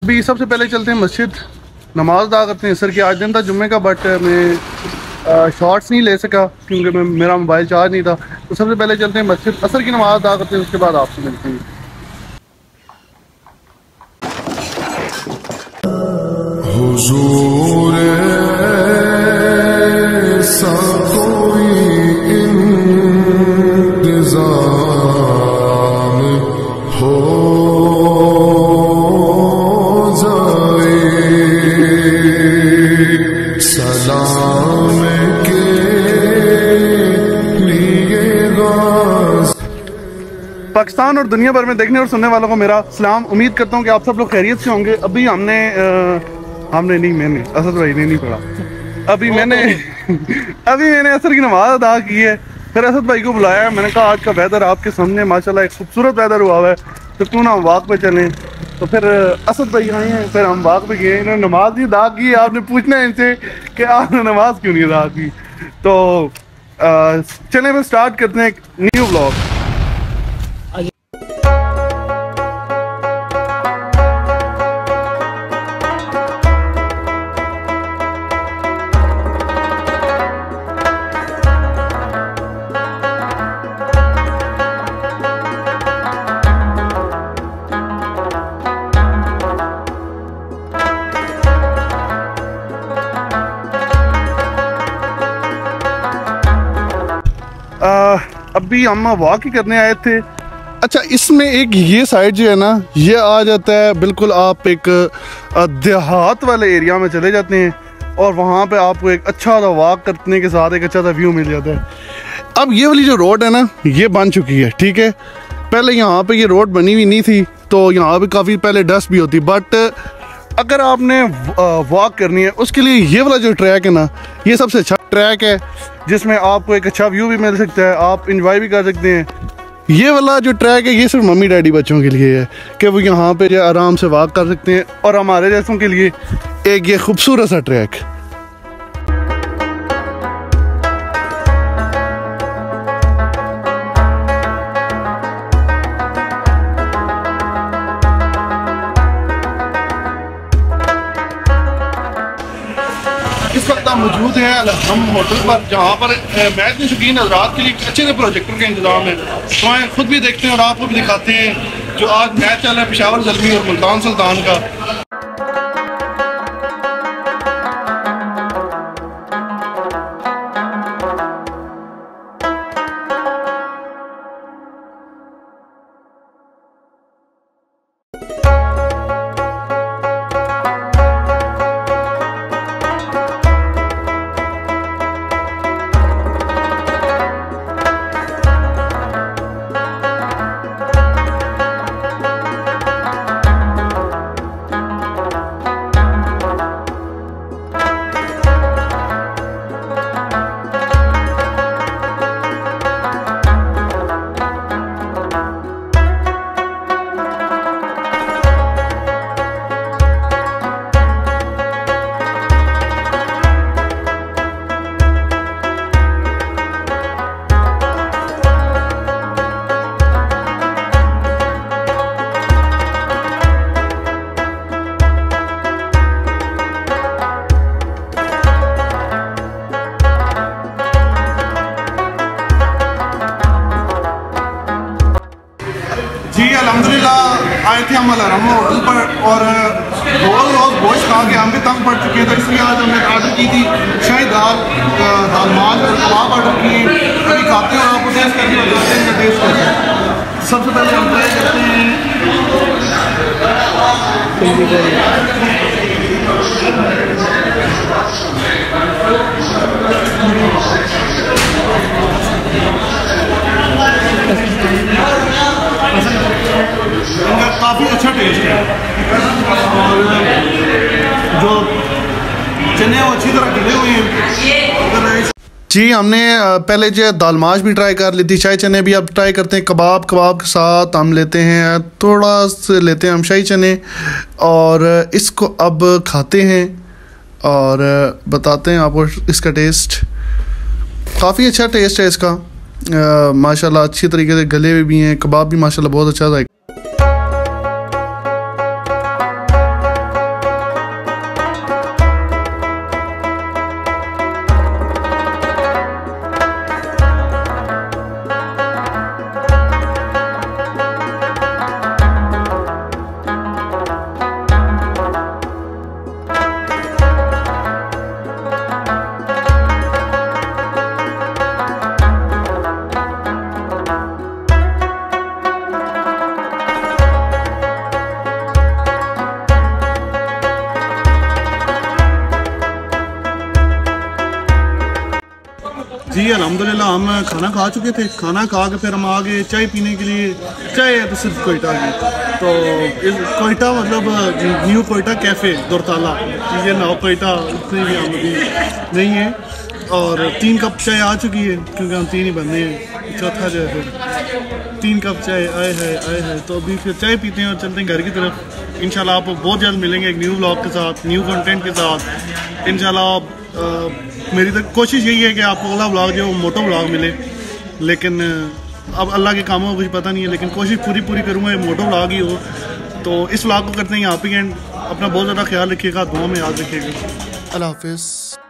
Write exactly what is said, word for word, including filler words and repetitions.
अभी सबसे पहले चलते हैं मस्जिद, नमाज अदा करते हैं। सर की आज दिन था जुम्मे का, बट मैं शॉर्ट्स नहीं ले सका क्योंकि मैं मेरा मोबाइल चार्ज नहीं था। तो सबसे पहले चलते हैं मस्जिद, असर की नमाज अदा करते हैं, उसके बाद आपसे मिलते हैं। हुजूर सा कोई इंतज़ाम हो जाए, सलाम के लिए पाकिस्तान और दुनिया भर में देखने और सुनने वालों को मेरा सलाम। उम्मीद करता हूँ कि आप सब लोग खैरियत से होंगे। अभी हमने आ, हमने नहीं मैंने असद भाई ने नहीं पढ़ा, अभी मैंने अभी मैंने असर की नमाज अदा की है। फिर असद भाई को बुलाया, मैंने कहा आज का वेदर आपके सामने माशाल्लाह एक खूबसूरत वेदर हुआ हुआ है, तो क्यों ना हम वॉक पे चलें। तो फिर असद भाई आए हैं, फिर हम वॉक पे गए। इन्होंने नमाज नहीं अदा की, आपने पूछना है इनसे कि आपने नमाज क्यों नहीं अदा की। तो चलें फिर स्टार्ट करते हैं एक न्यू व्लॉग। अभी हम वॉक ही करने आए थे। अच्छा, इसमें एक ये साइड जो है ना, ये आ जाता है बिल्कुल, आप एक देहात वाले एरिया में चले जाते हैं और वहाँ पे आपको एक अच्छा सा वॉक करने के साथ एक अच्छा सा व्यू मिल जाता है। अब ये वाली जो रोड है ना, ये बन चुकी है, ठीक है। पहले यहाँ पे ये रोड बनी हुई नहीं थी, तो यहाँ पे काफ़ी पहले डस्ट भी होती, बट अगर आपने वॉक करनी है उसके लिए ये वाला जो ट्रैक है ना, ये सबसे अच्छा ट्रैक है, जिसमें आपको एक अच्छा व्यू भी मिल सकता है, आप इंजॉय भी कर सकते हैं। ये वाला जो ट्रैक है ये सिर्फ मम्मी डैडी बच्चों के लिए है कि वो यहाँ पे जो आराम से वॉक कर सकते हैं, और हमारे जैसों के लिए एक ये खूबसूरत सा ट्रैक। इस वक्त हम मौजूद हैं हम होटल पर, जहाँ पर मैच के शौकीन हज़रात के लिए अच्छे से प्रोजेक्टर का इंतजाम है। तो आए खुद भी देखते हैं और आपको भी दिखाते हैं जो आज मैच चल रहा है पेशावर ज़ल्मी और मुल्तान सुल्तान का। जी अल्हम्दुलिल्लाह आए थे हम अलहरमा होटल पर, और रोज़ रोज़ गोश्त खा के हम भी तंग पड़ चुके थे, इसलिए आज हमने ऑर्डर की थी शाही दाल, दाल माज और कबाब ऑर्डर किए। अभी खाते हैं और आपको टेस्ट करके बताते हैं इनका टेस्ट कैसा है। सबसे पहले हम ट्राई करते हैं इनका काफ़ी अच्छा टेस्ट है, और जो चने वो अच्छी तरह गले हुए हैं। जी हमने पहले जो दालमाश भी ट्राई कर ली थी, शाही चने भी अब ट्राई करते हैं। कबाब कबाब के साथ हम लेते हैं थोड़ा से लेते हैं हम शाही चने, और इसको अब खाते हैं और बताते हैं आपको इसका टेस्ट। काफ़ी अच्छा टेस्ट है इसका, माशाल्लाह अच्छी तरीके से गले हुए भी हैं। कबाब भी माशाल्लाह बहुत अच्छा था। जी अल्हम्दुलिल्लाह हम खाना खा चुके थे। खाना खा के फिर हम आ गए चाय पीने के लिए। चाय है तो सिर्फ कोयटा की, तो इस कोयटा मतलब न्यू कोयटा कैफ़े दुरताला, ये ना कोयटा इतनी भी आमदी नहीं है। और तीन कप चाय आ चुकी है क्योंकि हम तीन ही बंदे हैं, चौथा जो है फिर तीन कप चाय आए है आए है। तो अभी फिर चाय पीते हैं और चलते हैं घर की तरफ। इंशाल्लाह आप बहुत जल्द मिलेंगे एक न्यू व्लॉग के साथ, न्यू कंटेंट के साथ इंशाल्लाह। मेरी तो कोशिश यही है कि आपको अगला व्लॉग जो मोटो व्लॉग मिले, लेकिन अब अल्लाह के कामों का कुछ पता नहीं है, लेकिन कोशिश पूरी पूरी करूँगा ये मोटो व्लॉग ही हो। तो इस व्लॉग को करते हैं यहाँ पे एंड। अपना बहुत ज़्यादा ख्याल रखिएगा, दुआ में याद रखिएगा। अल्लाह हाफिज़।